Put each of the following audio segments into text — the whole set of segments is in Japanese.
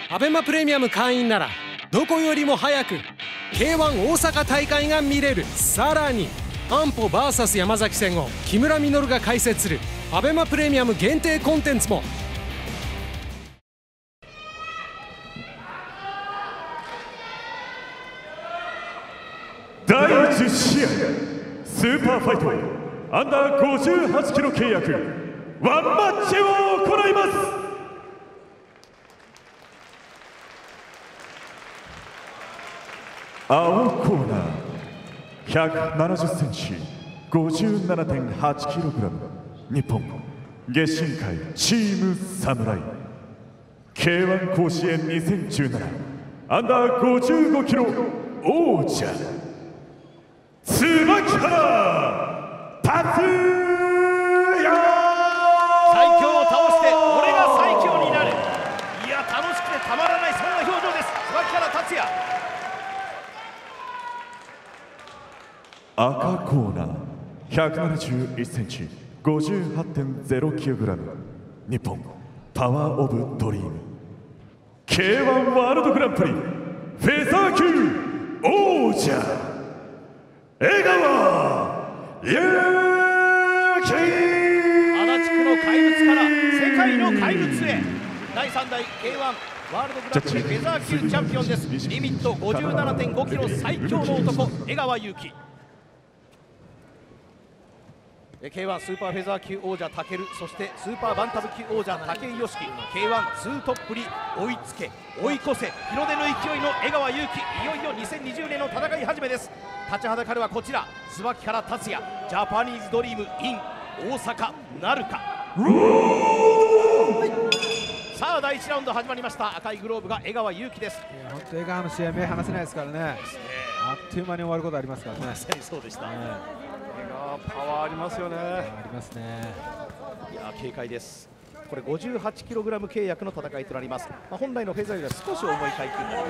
アベマプレミアム会員ならどこよりも早く K1 大阪大会が見れる。さらに安保 VS 山崎戦を木村稔が解説するアベマプレミアム限定コンテンツも。 第10試合スーパーファイトアンダー58キロ契約ワンマッチを行います。青コーナー170センチ 57.8 キログラム日本月進会チーム侍 K1 甲子園2017アンダー55キロ王者椿原達也。 最強を倒して俺が最強になる。いや楽しくてたまらない、そんな表情です。椿原達也。 赤コーナー171センチ 58.0 キログラム日本パワーオブドリーム K1 ワールドグランプリフェザー級王者江川祐希。 足立区の怪物から世界の怪物へ。第3代 K1 ワールドグランプリフェザー級チャンピオンです。リミット 57.5 キロ最強の男江川祐希。K1 スーパーフェザー級王者武尊、そしてスーパーバンタム級王者武井良樹。 K1 ツートップに追いつけ追い越せ日の出の勢いの江川祐希。いよいよ2020年の戦い始めです。立ちはだかるはこちら椿原達也。ジャパニーズドリーム in 大阪なるか。さあ第1ラウンド始まりました。赤いグローブが江川祐希です。 本当江川の試合目離せないですからね。あっという間に終わることありますからね。 まさにそうでした。 パワーありますよね。 ありますね。 いや警戒です。これ 58kg 契約の戦いとなります。本来のフェザーよりは少し重い階級になります。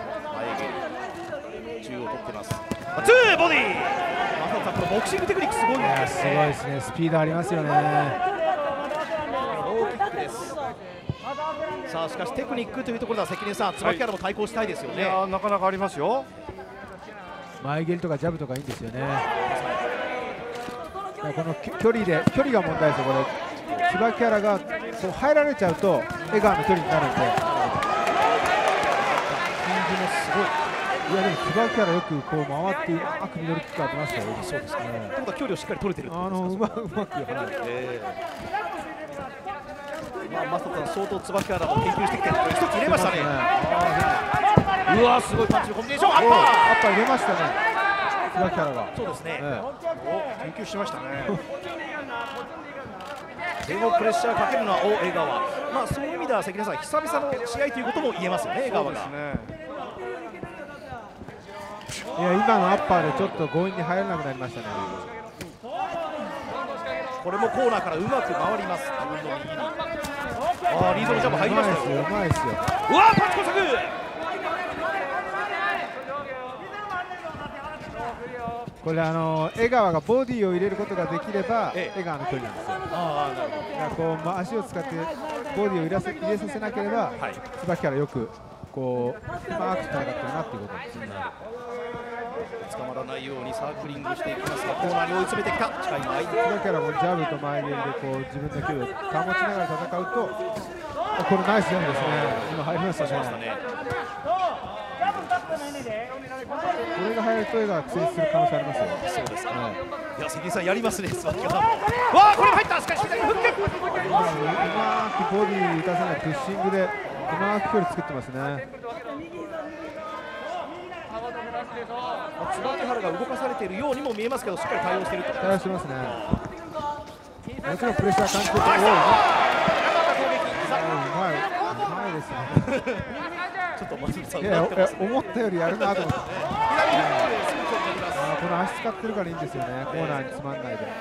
前蹴り中央取ってます。ツーボディー。松本さん、このボクシングテクニックすごいんですね。 すごいですね。スピードありますよね。 ローキックです。さあしかしテクニックというところでは関根さん、椿原も対抗したいですよね。 いやなかなかありますよ。 前蹴りとかジャブとかいいんですよね。この距離が問題ですよ。これ椿原がこう入られちゃうと江川の距離になるんで。 スピードもすごい。 いやでも椿原よくこう回ってうまくミドルキック当てましたよ。 そうですね。ということは距離をしっかり取れてる。 うまくマスターさん相当椿原も研究してきて一つ入れましたね。うわすごいパンチのコンビネーション。アッパー入れましたね。椿原が。 そうですね。 研究しましたね。 でもプレッシャーかけるのは江川。そういう意味では関根さん久々の試合ということも言えますよね。江川が。 いや今のアッパーでちょっと強引に入らなくなりましたね。 これもコーナーからうまく回ります。自分の右に。リードのジャンプ入りましたよ。 うまいですよ。 うわパンチ工作。 これ江川がボディを入れることができれば江川の距離なんですよ。こう足を使ってボディを入れさせなければ椿原よくこううまく戦ってるなっていうことですね。 捕まらないようにサークリングしていきますがコーナーに追い詰めてきた。近い前椿原もジャブと前蹴りでこう自分の距離を保ちながら戦うとこれナイスジャンプですね。今入りましたね。これが入ると江川が苦戦する可能性ありますよ。 そうですね。いや関根さんやりますね。椿原。わあこれも入った。しかし左フック。 うまくボディ打たせないプッシングでうまく距離作ってますね。 椿原が動かされているようにも見えますけどしっかり対応していると。 対応してますね。もちろんプレッシャー感じてる。うまいですね。 ちょっと松本さん思ったよりやるなと思って。この足使ってるからいいんですよね。コーナーにつまんないで。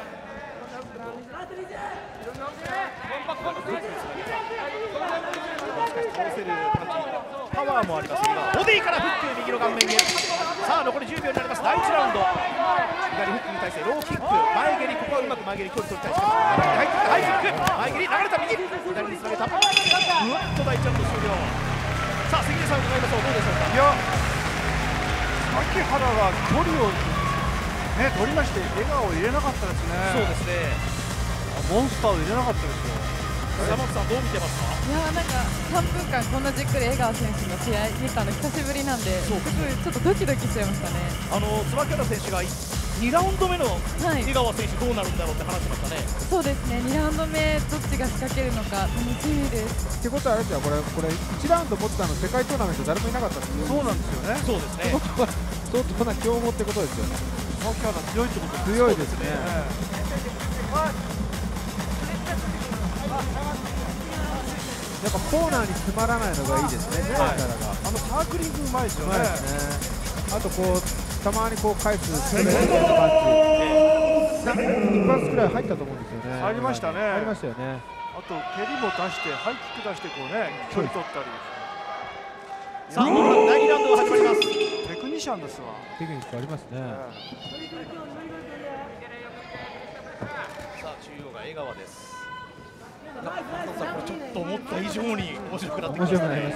パワーもありますがボディからフック右の顔面へ。さあ残り10秒になります。第1ラウンド。左フックに対してローキック前蹴り。ここはうまく前蹴り距離取りたい。しかしハイキック前蹴り流れた右左につなげた。うわっと第1ラウンド終了。 さあ関根さん伺いましょう。どうでしょうか。 いや、牧原が距離をね取りまして笑顔を入れなかったですね。 そうですね。 モンスターを入れなかったですよ。 山本さんどう見てますか。 いやなんか3分間こんなじっくり江川選手の試合見たの久しぶりなんで、すごいちょっとドキドキしちゃいましたね。 椿原選手が2ラウンド目の江川選手どうなるんだろうって話してましたね。 そうですね、2ラウンド目どっちが仕掛けるのか楽しみです。 ってことはあれですよ、これ1ラウンド持ってたの世界トーナメント誰もいなかったんですよ。 そうなんですよね。 そうですね。 相当な強豪ってことですよね。 牧原強いってことです。 強いですね。やっぱコーナーに詰まらないのがいいですね、サークリングうまいですよね。 あとこうたまにこう返すストレートパンチ、一発くらい入ったと思うんですよね。 入りましたね。 入りましたよね。 あと蹴りも出してハイキック出してこうね距離取ったり。 さあ第2ラウンドが始まります。 テクニシャンですわ。 テクニックありますね。 さあ中央が江川です。これちょっと思った以上に面白くなってきましたね。やっ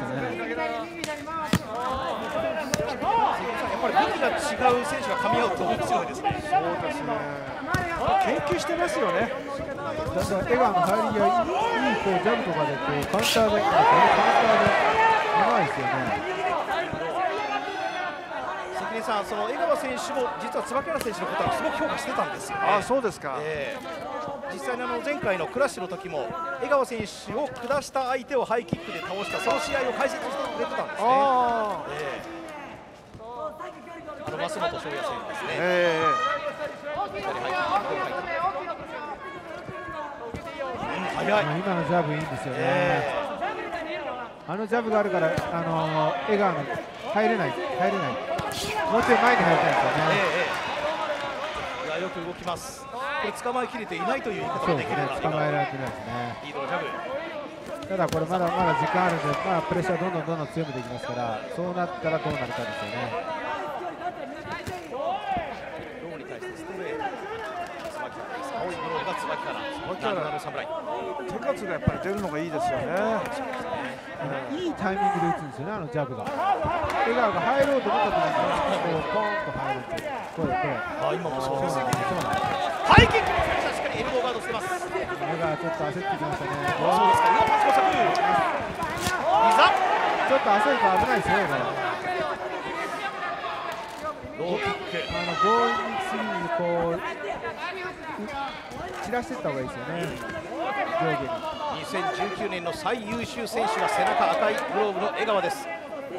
ぱり武器が違う選手が噛み合うと面白いですね。 そうですね。研究してますよね。 だから江川の入りがいいこうジャブとかでこうカウンターでうまいですよね。 関根さん、その江川選手も実は椿原選手のことはすごく評価してたんですよね。 あ、そうですか。 実際に前回のクラッシュの時も江川選手を下した相手をハイキックで倒したその試合を解説してくれてたんですね。増本翔也選手ですね。早い。 今のジャブいいんですよね。あのジャブがあるから江川の入れない。もうちょい前に入りたいですよね。 いやよく動きます。これ捕まえきれていないという言い方ができる。 捕まえられてないですね。 リードのジャブ。 ただこれまだ時間あるんで、プレッシャーどんどん強めていきますから、そうなったらどうなるかですよね。 ローに対してストレート。椿原です。青いブローが椿原の侍。 手数がやっぱり出るのがいいですよね。 いいタイミングで打つんですよね、あのジャブが。江川が入ろうと思った時にポーンと入るっていう。これ。 今もそうですね。ハイキックの選手はしっかりエルボーガードしてます。 江川ちょっと焦ってきましたね。 そうですか。今パスコ作。 ちょっと焦ると危ないですよ、 ローキック。 強引に次にこう散らしていった方がいいですよね。上下に。 2019年の最優秀選手が背中赤いグローブの江川です。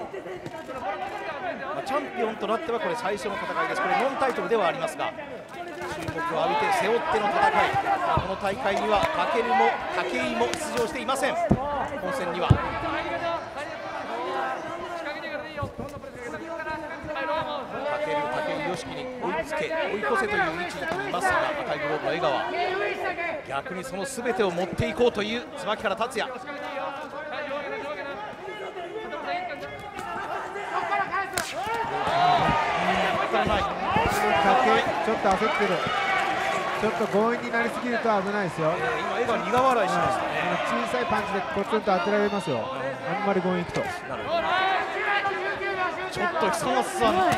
チャンピオンとなってはこれ最初の戦いです。これノンタイトルではありますが、注目を浴びて背負っての戦い。この大会には武井も出場していません。本戦には武井良樹に追いつけ追い越せという位置にいますが、赤いグローブの江川、逆にその全てを持っていこうという椿原達也。 ちょっと焦ってる。ちょっと強引になりすぎると危ないですよ。 今江川苦笑いしましたね。 小さいパンチでコツンと当てられますよ。あんまり強引いくと。 ちょっと久松さん、すごい空気になってきました。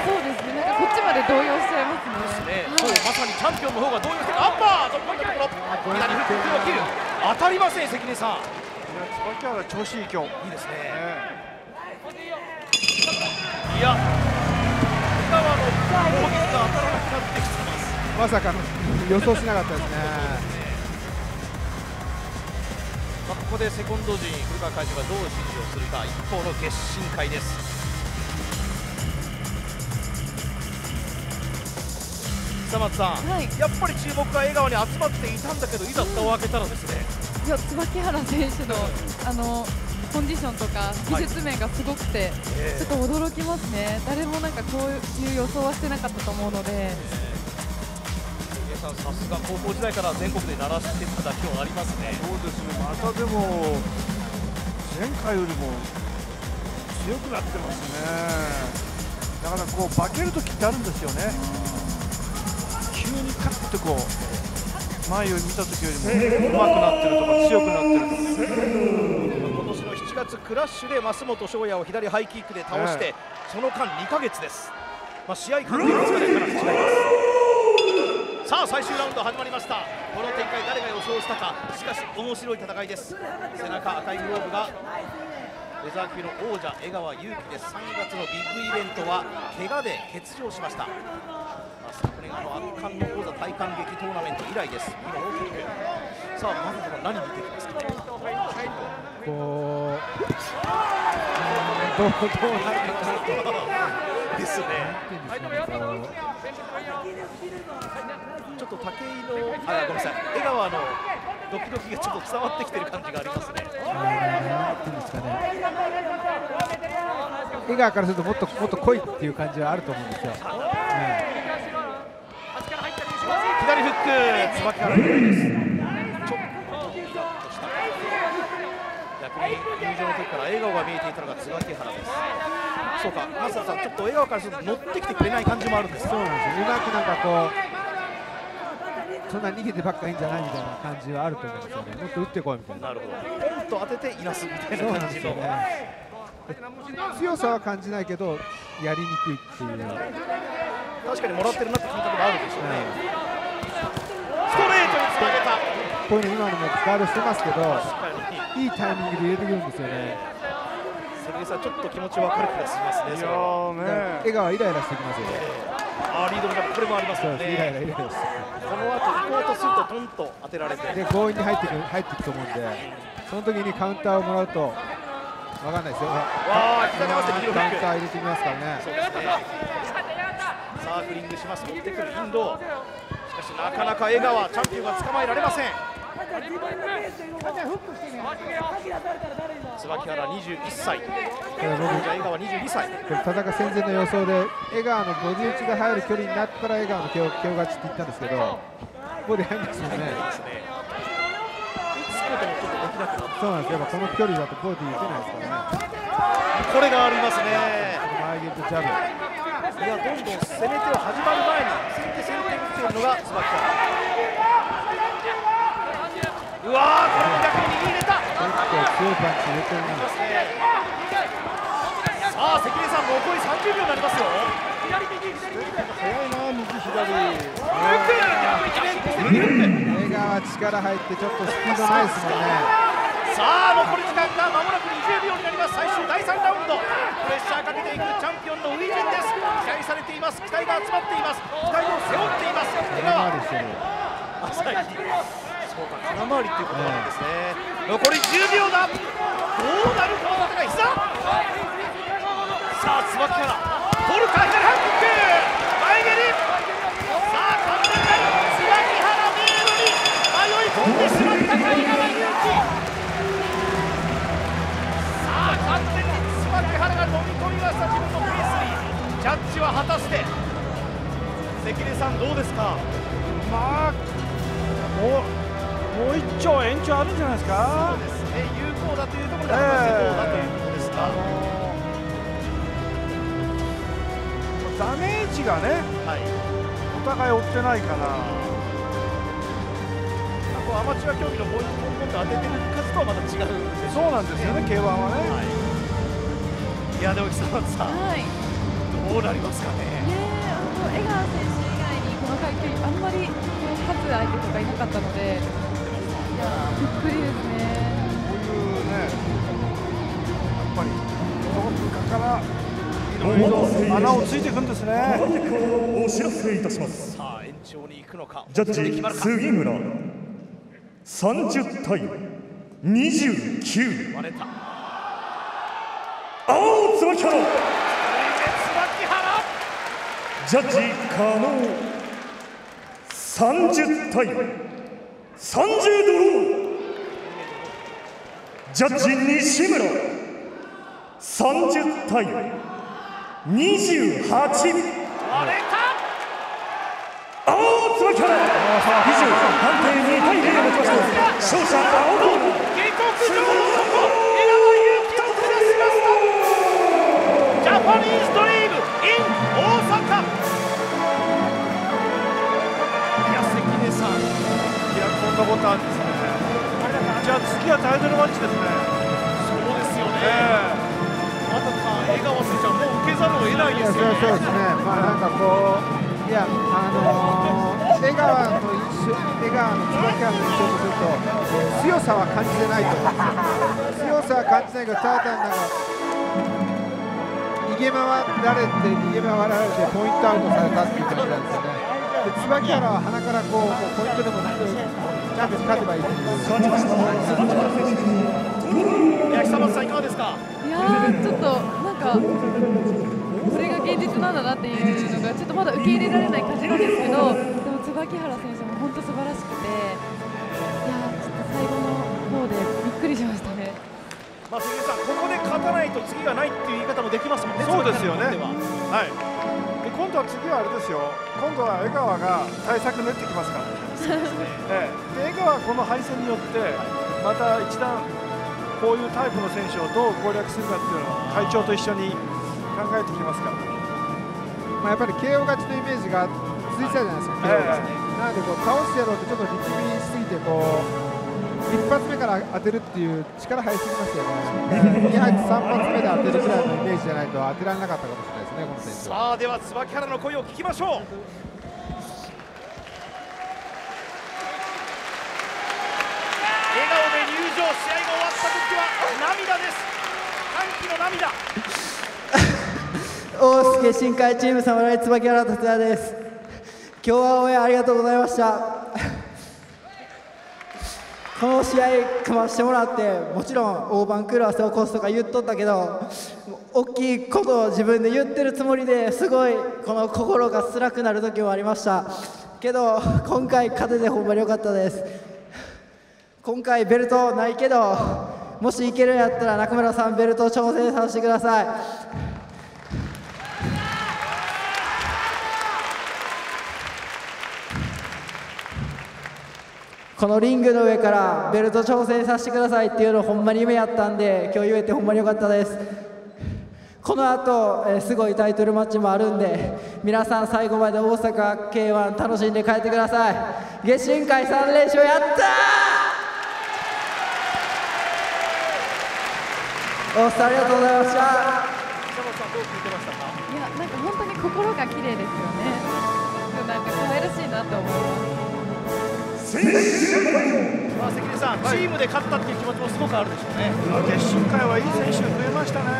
そうですね。なんかこっちまで動揺しちゃいますね。 そうまさにチャンピオンの方が動揺してる。アッパーとポイントのところ。左フックを切る。当たりません関根さん。 椿原調子いい今日。 いいですね。いや、江川の攻撃が当たらなくなってきてます。 まさかの予想しなかったですね。 ここでセコンド陣、古川会長がどう指示をするか。一方の決心会です。久松さん、やっぱり注目が江川に集まっていたんだけど、いざ蓋を開けたらですね。 いや、椿原選手のコンディションとか技術面がすごくて、ちょっと驚きますね。誰もなんかこういう予想はしてなかったと思うので。 さすが高校時代から全国で鳴らしてただけはありますね。 そうですね。またでも前回よりも強くなってますね。だからこう化ける時ってあるんですよね。急にカッとこう前を見た時よりも上手くなってるとか強くなってるとか。 今年の7月つクラッシュで増本翔也を左ハイキックで倒して、その間2ヶ月です。試合間でいくつかでかなり違います。さあ最終ラウンド始まりました。この展開誰が予想したか。しかし面白い戦いです。背中赤いグローブがレザー級の王者江川祐希です。3月のビッグイベントは怪我で欠場しました。昨年圧巻の王座体感劇トーナメント以来です。今大きくさあまずは何見ていきますか。 こうどうなるかですね。ちょっと武井のごめんなさい、江川のドキドキがちょっと伝わってきてる感じがありますね。 江川からするともっと来いっていう感じはあると思うんですよ。 左フック、椿原のです。ちょっと逆に入場の時から笑顔が見えていたのが椿原です。そうか、増田さん、ちょっと笑顔からすると乗ってきてくれない感じもあるんです。 そうなんですよ。うまくなんかこうそんな逃げてばっかいいんじゃないみたいな感じはあると思うんですよね。もっと打ってこいみたいな。 なるほど。ポンと当てていなすみたいな感じの。 強さは感じないけどやりにくいっていう。 確かにもらってるなって感覚もあるでしょうね。ストレートにつなげた。 こういうの今のもガードしてますけど、いいタイミングで入れてくるんですよね。 関根さん、ちょっと気持ち分かる気がしますね。 江川イライラしてきますよね。 リードの中これもありますよね。 イライライライラして。 この後行こうとするとトンと当てられて、 で強引に入っていくと思うんで、その時にカウンターをもらうと分かんないですよ。 膝に合わせて右のフックカウンター入れてきますからね。 そうですね。サークリングします。持ってくるインド。しかしなかなか江川チャンピオンが捕まえられません。椿原21歳、江川22歳。 田中戦前の予想で江川のボディ打ちが入る距離になったら江川の KO 勝ちって言ったんですけど、ここで入るんですよね。そうなんですよ。やっぱこの距離だとボディ打てないですからね。 これがありますね。 前蹴りとジャブ。 いや、どんどん攻め手を始まる前に先手打っているのが椿原。うわー、これも逆に右入れた。 結構強いパンチ入れてるな。 さあ関根さん、残り30秒になりますよ。 早いな、右左。 江川力入ってちょっとスピードないですもんね。 さあ残り時間がまもなく20秒になります。最終第3ラウンド、プレッシャーかけていくチャンピオンのウィジンです。期待されています。期待が集まっています。期待を背負っています。江川朝日、そうか、空回りっていうことなんですね。残り10秒だ。どうなるか、渡が膝。さあ椿原取るか、左ハンキック前蹴り。さあ完全に椿原メイドに迷い込んでしまったか、江川祐希。完全に椿原が飲み込みました、自分のペースに。ジャッジは果たして関根さん、どうですか。 まあもう一丁延長あるんじゃないですか。 そうですね、有効だというところで果たしてどうだということですか。 ダメージがね、お互い負ってないかな。 アマチュア競技のポイントを当ててる数とはまた違うんです。 そうなんですよね、K1 はね。 いやでも久松さん、どうなりますかね。 江川選手以外にこの階級あんまり勝つ相手とかいなかったので、いやびっくりですね。 こういうね、やっぱりどこから穴をついていくんですね。 お知らせいたします。 さあ延長に行くのか。 ジャッジ杉村30対29。 割れた。 青椿原。 椿原。 ジャッジ可能30対30ドロー。ジャッジ西村30対28。 割れた。 青椿原。以上判定2対0をもちまして勝者青コーナー。 下克上の底、江川祐希を下しました。ジャパニーズドリーム in 大阪。いや関根さん、 いや、こんなことあるんですね。じゃあ次はタイトルマッチですね。 そうですよね。 そうですね、まあなんかこう、いや、江川の椿原の印象とすると、強さは感じてないと思うんですよ。強さは感じないけど、ただなんか逃げ回られてポイントアウトされたっていう感じなんですよね。で椿原は鼻からこうポイントでもなくチャンピオン勝てばいいっていう感じなんです。 久松さんいかがですか。 いやー、ちょっとなんかこれが現実なんだなっていうのがちょっとまだ受け入れられない感じなんですけど、でも椿原選手も本当素晴らしくて、いやー、ちょっと最後の方でびっくりしましたね。 まあ、関根さん、ここで勝たないと次がないっていう言い方もできますもんね。 そうですよね。はい。で今度は次はあれですよ。今度は江川が対策練ってきますから。で江川はこの敗戦によってまた一段こういうタイプの選手をどう攻略するかっていうのを会長と一緒に考えてきますから。 まあやっぱり KO 勝ちのイメージが続いてたじゃないですか。なのでこう倒してやろうとちょっと力みしすぎてこう。一発目から当てるっていう力入りすぎましたよね。2発3発目で当てるぐらいのイメージじゃないと当てられなかったかもしれないですね、この選手は。 さあでは椿原の声を聞きましょう。笑顔で入場、試合が終わった時は涙です。歓喜の涙。 大輔新海チーム侍椿原達也です。今日は応援ありがとうございました。この試合組ましてもらってもちろん大番狂わせを起こすとか言っとったけど、大きいことを自分で言ってるつもりですごいこの心が辛くなる時もありましたけど、今回勝ててほんまに良かったです。今回ベルトないけど、もしいけるんやったら中村さんベルト挑戦させてください。このリングの上からベルト挑戦させてくださいっていうのほんまに夢やったんで、今日言えてほんまに良かったです。この後、すごいタイトルマッチもあるんで、皆さん最後まで大阪 K1 楽しんで帰ってください。月新会3連勝やったー。お二人ありがとうございました。 久本さんどう聞いてましたか。 いや、なんか本当に心が綺麗ですよね。なんか可愛らしいなと思います。 まあ、関根さん、チームで勝ったっていう気持ちもすごくあるでしょうね。 決勝会はいい選手増えましたね。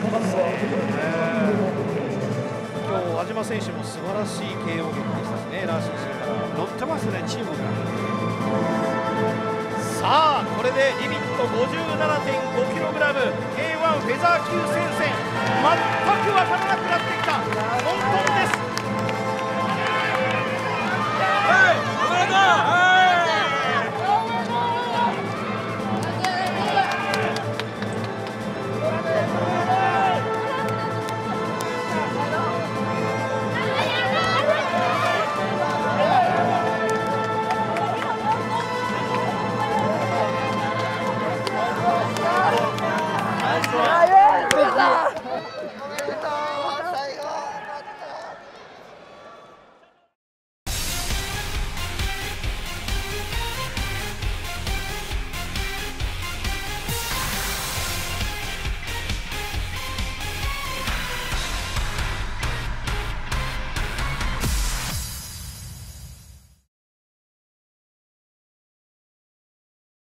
今日、安嶋選手も素晴らしい KO 劇でしたしね、ラーシン氏から乗ってますね、チームが。 さあ、これでリミット 57.5kg K1 フェザー級戦線、全く分からなくなってきた混沌です。